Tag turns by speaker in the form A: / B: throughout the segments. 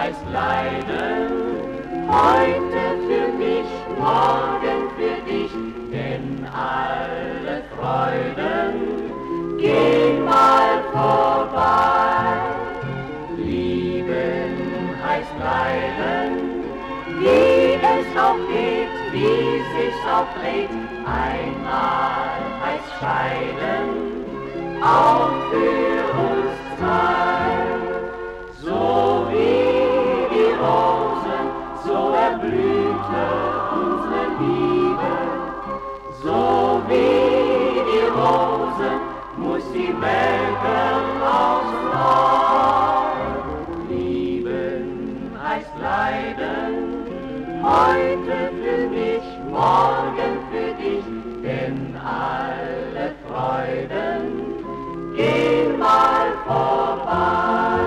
A: heißt leiden, heute für mich, morgen für dich, denn alle Freuden gehen mal vorbei. Lieben heißt leiden, wie es auch geht, wie sich's auch dreht, einmal heißt scheiden, auch für uns zwei. So wie die Rosen, so erblühte unsere Liebe, so wie die Rosen muss die Welt ausmachen. Lieben heißt leiden, heute für mich, morgen für dich, denn alle Freuden gehen mal vorbei.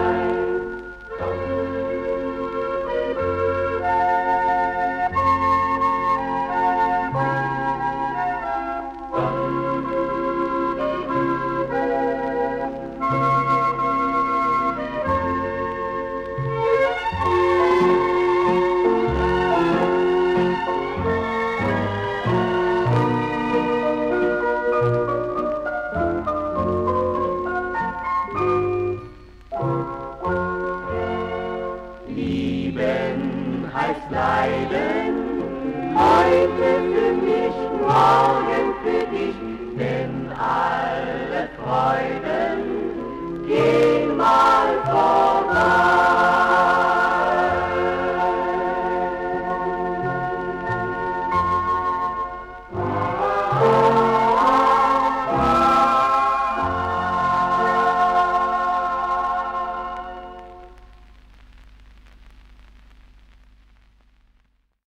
A: Lieben heißt leiden, heute für mich, morgen für dich, denn alle Freude